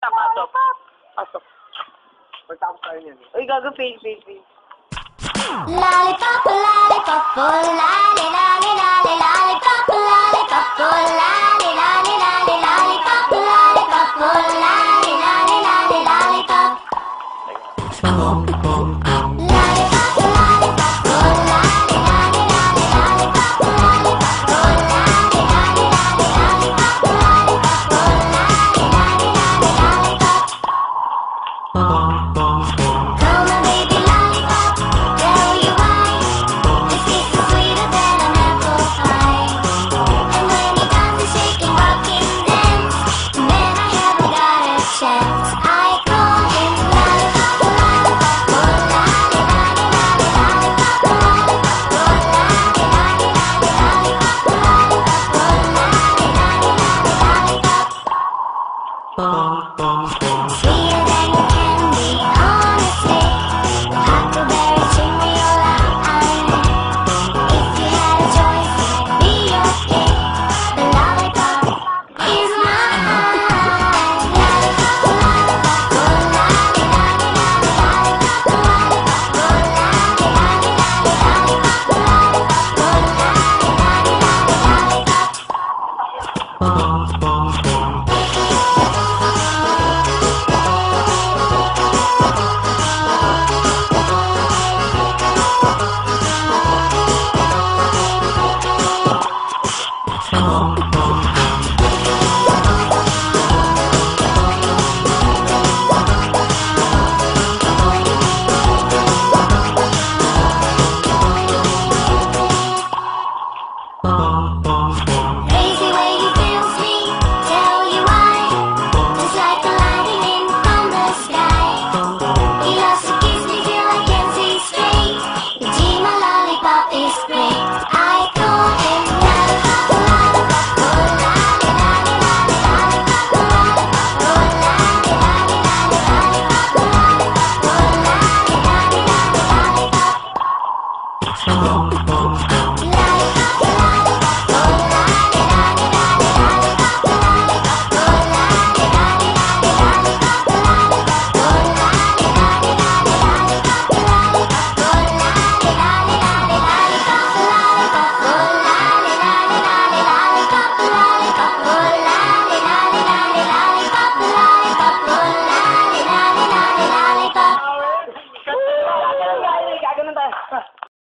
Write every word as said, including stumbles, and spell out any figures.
Pasok. Pasok. Pagtapos tayo niyan. Uy, gago, face, face, face. Lollipop, lollipop, lolly, lolly, lolly, lollipop, lollipop, lolly, lolly, lolly, lollipop, lollipop, lolly, lolly, lolly, lollipop. Lollipop, lollipop, lolly, lolly, lolly, lollipop, lollipop, lolly, lolly, lolly, lollipop, lollipop, lolly, lolly, lolly, lollipop. Come on, baby, lollipop, tell you why. This kiss is sweeter than an apple pie. And when he does the shaking, rocking dance, then I haven't got a chance. I call him lollipop, lollipop, lolly, lolly, lolly, lollipop, lollipop, lolly, lolly, lolly, lollipop, lollipop, lolly, lolly, lolly, lollipop. See